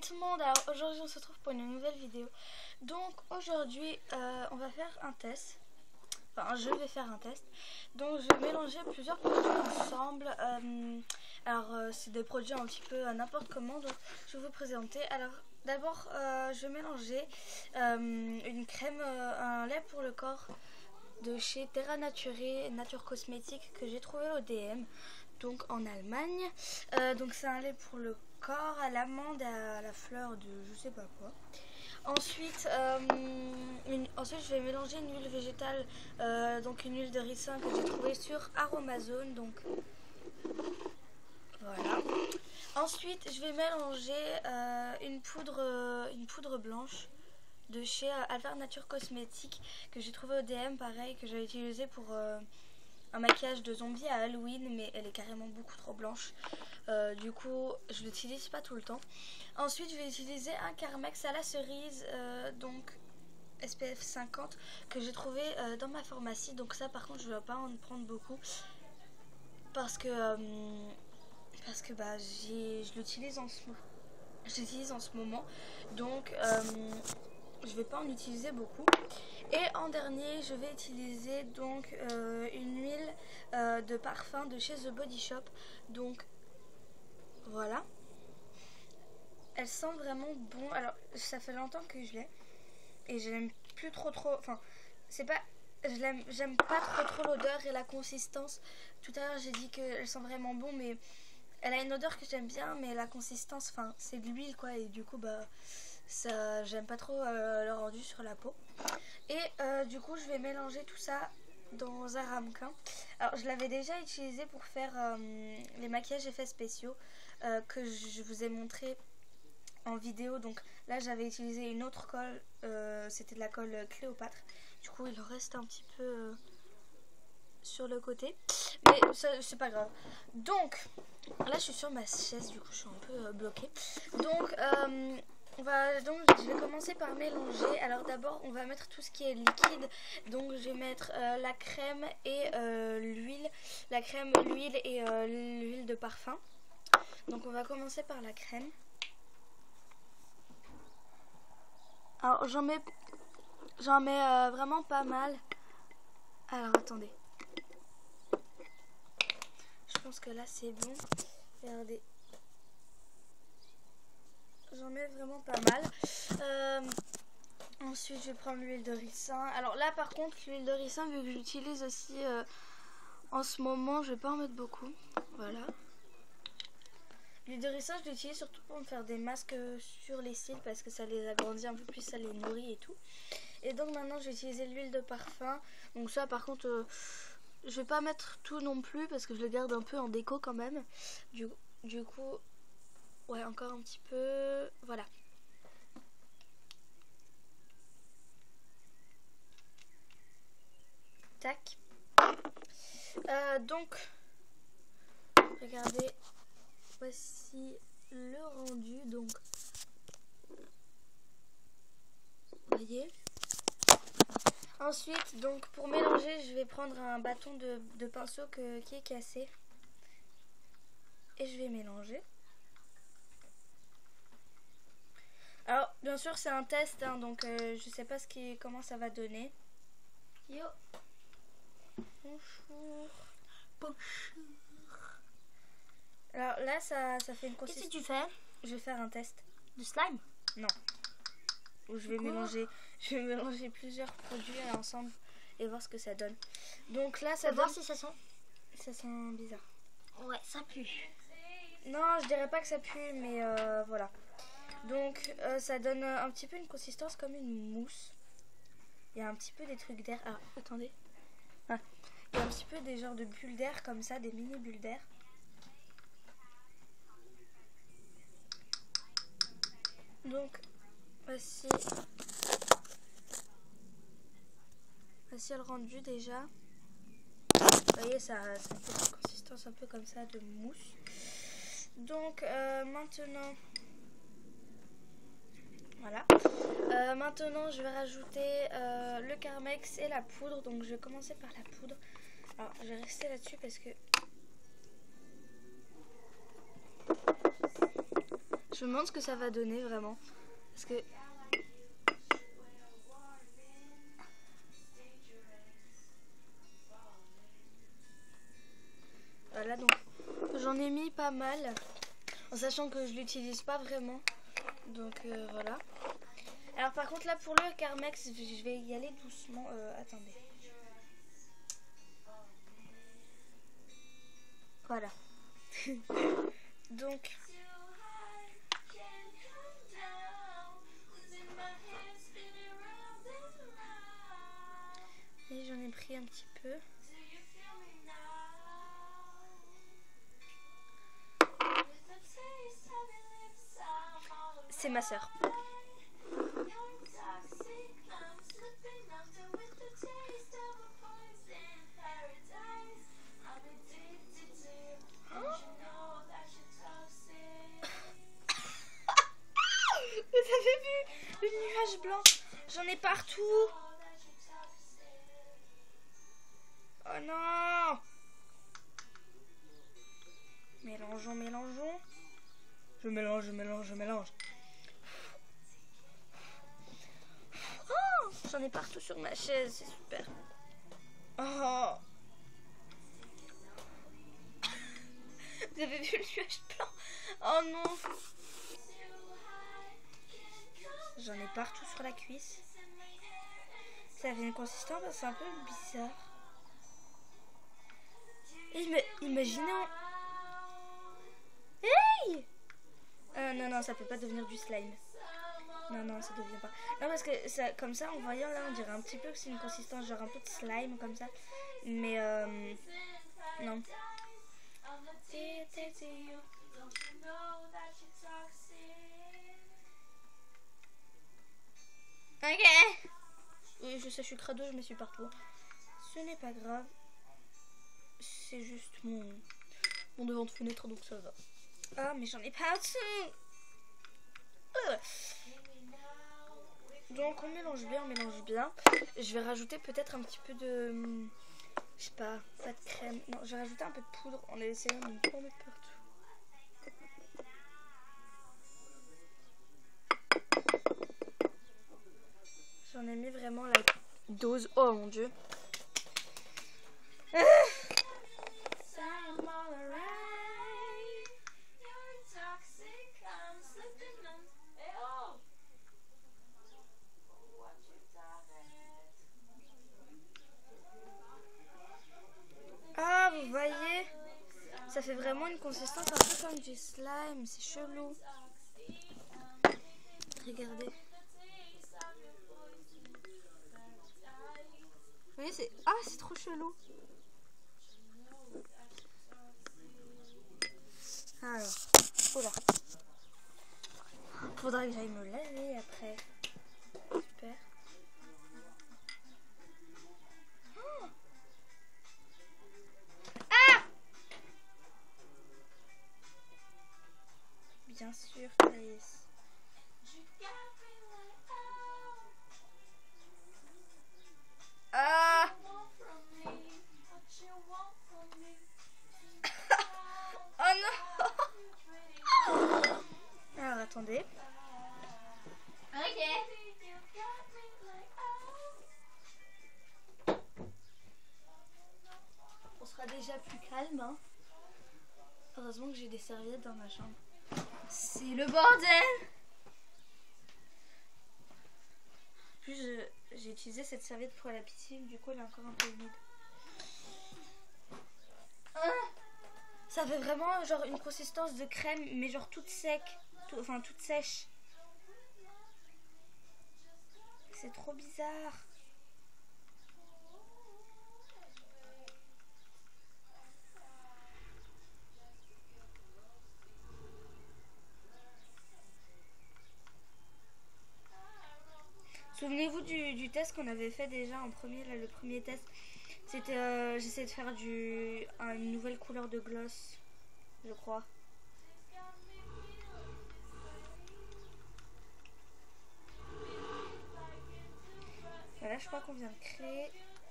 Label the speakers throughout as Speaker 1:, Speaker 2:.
Speaker 1: tout le monde, alors aujourd'hui on se retrouve pour une nouvelle vidéo. Donc aujourd'hui on va faire un test, enfin je vais faire un test. Donc je vais mélanger plusieurs produits ensemble. C'est des produits un petit peu n'importe comment, donc je vais vous présenter. Alors d'abord je vais mélanger une crème, un lait pour le corps de chez Terra Nature Cosmétique que j'ai trouvé au DM, donc en Allemagne. Donc c'est un lait pour le corps à l'amande et à la fleur de je sais pas quoi. Ensuite, ensuite je vais mélanger une huile végétale, donc une huile de ricin que j'ai trouvée sur Aromazone, donc voilà. Ensuite je vais mélanger une poudre blanche de chez Alpha Nature Cosmétique que j'ai trouvé au DM, pareil, que j'avais utilisé pour un maquillage de zombie à Halloween, mais elle est carrément beaucoup trop blanche. Du coup je l'utilise pas tout le temps. Ensuite je vais utiliser un Carmex à la cerise, donc SPF 50, que j'ai trouvé dans ma pharmacie. Donc ça par contre je ne vais pas en prendre beaucoup parce que je l'utilise en ce moment, donc je vais pas en utiliser beaucoup. Et en dernier je vais utiliser donc une huile de parfum de chez The Body Shop, donc voilà, elle sent vraiment bon. Alors ça fait longtemps que je l'ai et je l'aime plus trop, enfin c'est pas, j'aime pas trop l'odeur et la consistance. Tout à l'heure j'ai dit qu'elle sent vraiment bon, mais elle a une odeur que j'aime bien, mais la consistance, enfin c'est de l'huile quoi, et du coup ça, j'aime pas trop le rendu sur la peau. Et du coup je vais mélanger tout ça dans un ramequin. Alors je l'avais déjà utilisé pour faire les maquillages effets spéciaux que je vous ai montré en vidéo. Donc là j'avais utilisé une autre colle, c'était de la colle Cléopâtre. Du coup il reste un petit peu sur le côté, mais c'est pas grave. Donc là je suis sur ma chaise, du coup je suis un peu bloquée. Donc je vais commencer par mélanger. Alors d'abord on va mettre tout ce qui est liquide. Donc je vais mettre la crème et l'huile, l'huile et l'huile de parfum. Donc on va commencer par la crème. Alors j'en mets vraiment pas mal. Alors attendez, je pense que là c'est bon. Regardez, j'en mets vraiment pas mal. Ensuite je vais prendre l'huile de ricin. Alors là par contre l'huile de ricin, vu que j'utilise aussi en ce moment, je vais pas en mettre beaucoup. Voilà, l'huile de ricin je l'utilise surtout pour me faire des masques sur les cils, parce que ça les agrandit un peu plus, ça les nourrit et tout. Et donc maintenant je vais utiliser l'huile de parfum. Donc ça par contre je vais pas mettre tout non plus, parce que je le garde un peu en déco quand même. Du coup ouais, encore un petit peu, voilà. Tac. Donc regardez, voici le rendu. Donc vous voyez. Ensuite donc pour mélanger je vais prendre un bâton de pinceau qui est cassé, et je vais mélanger. Alors bien sûr c'est un test hein, donc je sais pas comment ça va donner. Yo, bonjour. Alors là ça fait une consistance.
Speaker 2: Qu'est-ce que tu fais?
Speaker 1: Je vais faire un test
Speaker 2: de slime.
Speaker 1: Non, où je vais mélanger plusieurs produits ensemble et voir ce que ça donne. Donc là ça donne...
Speaker 2: voir si ça sent.
Speaker 1: Ça sent bizarre.
Speaker 2: Ouais, ça pue.
Speaker 1: Non, je dirais pas que ça pue, mais voilà. Donc ça donne un petit peu une consistance comme une mousse. Il y a un petit peu des trucs d'air. Ah, attendez. Ah, il y a un petit peu des genres de bulles d'air comme ça, des mini bulles d'air. Donc voici le rendu déjà. Vous voyez, ça a une consistance un peu comme ça de mousse. Donc maintenant, voilà. Maintenant je vais rajouter le Carmex et la poudre. Donc je vais commencer par la poudre. Alors je vais rester là-dessus parce que Je me demande ce que ça va donner vraiment. Parce que... Voilà, donc j'en ai mis pas mal. En sachant que je l'utilise pas vraiment. Donc voilà. Alors par contre là pour le Carmex, je vais y aller doucement. Attendez. Voilà. Donc... Et j'en ai pris un petit peu. C'est ma sœur. Vous avez vu le nuage blanc? J'en ai partout. Oh non! Mélangeons, mélangeons. Je mélange, je mélange, je mélange. Oh, j'en ai partout sur ma chaise, c'est super. Oh. Vous avez vu le nuage blanc? Oh non! J'en ai partout sur la cuisse. Ça avait une consistance, c'est un peu bizarre. Et imaginez... Hey! Non, non, ça peut pas devenir du slime. Non, non, ça devient pas. Non, parce que ça, comme ça, en voyant là, on dirait un petit peu que c'est une consistance, genre un peu de slime, comme ça. Mais, non. Ok. Oui, je sais, je suis crado, je me suis partout. Ce n'est pas grave. C'est juste mon devant de fenêtre, donc ça va. Ah, mais j'en ai pas au-dessus. Donc on mélange bien, on mélange bien. Je vais rajouter peut-être un petit peu de... Je sais pas de crème. Non, je vais rajouter un peu de poudre en essayant de ne pas en mettre partout. J'en ai mis vraiment la dose. Oh mon dieu. Ah, vous voyez, ça fait vraiment une consistance un peu comme du slime. C'est chelou. Regardez. Vous voyez, c'est... Ah, c'est trop chelou. Alors, oula. Faudra que j'aille me laver après. Super. Oh. Ah! Bien sûr, Thaïs. Ah! Oh non! Alors attendez. Ok. On sera déjà plus calme. Hein. Heureusement que j'ai des serviettes dans ma chambre. C'est le bordel! En plus, j'ai utilisé cette serviette pour la piscine, du coup elle est encore un peu humide. Ça fait vraiment genre une consistance de crème, mais genre toute sec, enfin toute sèche. C'est trop bizarre. Souvenez-vous du test qu'on avait fait déjà en premier, là, le premier test. C'était, j'essayais de faire une nouvelle couleur de gloss, je crois. Voilà, je crois qu'on vient de créer.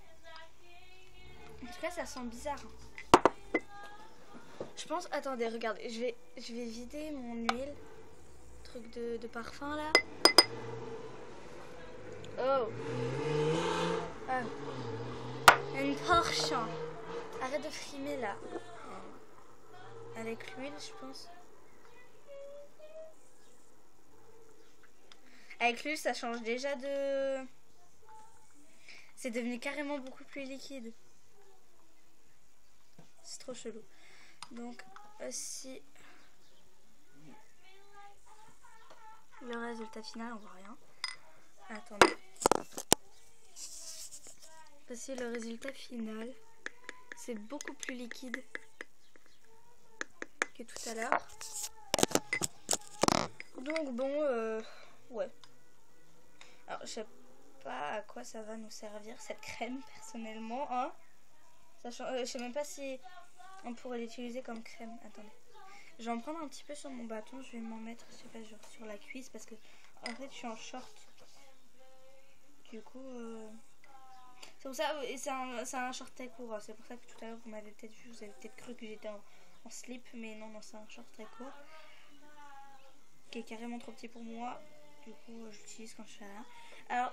Speaker 1: En tout cas, ça sent bizarre. Je pense, attendez, regardez, je vais vider mon huile. truc de parfum là. Oh. Ah. Une Porsche. Arrête de frimer là. Avec l'huile, je pense. Avec l'huile, ça change déjà de... C'est devenu carrément beaucoup plus liquide. C'est trop chelou. Donc, si... Le résultat final, on voit rien. Attendez. Voici le résultat final. C'est beaucoup plus liquide que tout à l'heure. Donc bon, ouais. Alors, je sais pas à quoi ça va nous servir cette crème personnellement, hein. Sachant, je sais même pas si on pourrait l'utiliser comme crème. Attendez. Je vais en prendre un petit peu sur mon bâton. Je vais m'en mettre, je sais pas, genre sur la cuisse parce que en fait je suis en short. Du coup, c'est pour ça, c'est un short très court. C'est pour ça que tout à l'heure vous m'avez peut-être vu, vous avez peut-être cru que j'étais en slip, mais non, c'est un short très court qui est carrément trop petit pour moi. Du coup, j'utilise quand je suis là. Alors,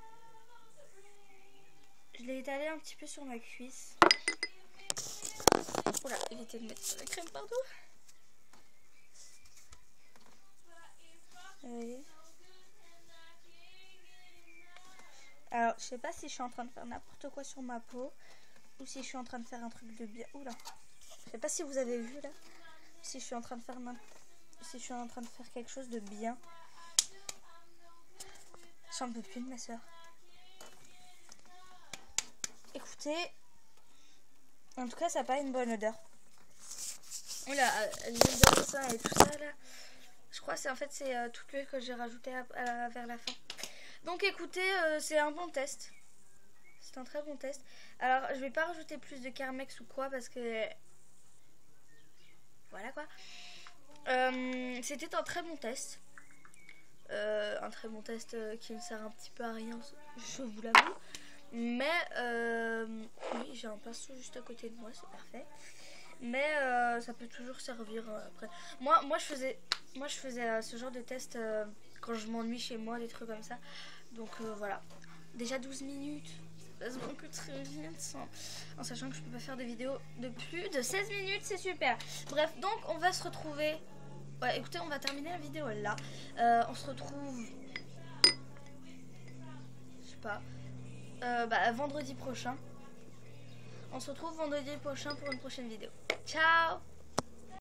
Speaker 1: je l'ai étalé un petit peu sur ma cuisse. Oula, évitez de mettre la crème partout. Vous voyez ? Alors, je sais pas si je suis en train de faire n'importe quoi sur ma peau ou si je suis en train de faire un truc de bien. Oula, je sais pas si vous avez vu là. Si je suis en train de faire quelque chose de bien. J'en peux plus de ma soeur. Écoutez, en tout cas, ça n'a pas une bonne odeur. Oula, l'huile de ricin et tout ça là. Je crois que c'est toute l'huile que j'ai rajoutée vers la fin. Donc écoutez, c'est un bon test. C'est un très bon test. Alors je vais pas rajouter plus de Carmex ou quoi parce que... Voilà quoi. C'était un très bon test. Un très bon test qui ne sert un petit peu à rien, je vous l'avoue. Mais oui, j'ai un pinceau juste à côté de moi, c'est parfait. Mais ça peut toujours servir après. Moi je faisais ce genre de test quand je m'ennuie chez moi, des trucs comme ça. Donc voilà. Déjà 12 minutes. Ça passe beaucoup très vite. En sachant que je peux pas faire de vidéos de plus de 16 minutes, c'est super. Bref, donc on va se retrouver. Ouais, écoutez, on va terminer la vidéo là. On se retrouve. Je sais pas. Vendredi prochain. On se retrouve vendredi prochain pour une prochaine vidéo. Ciao!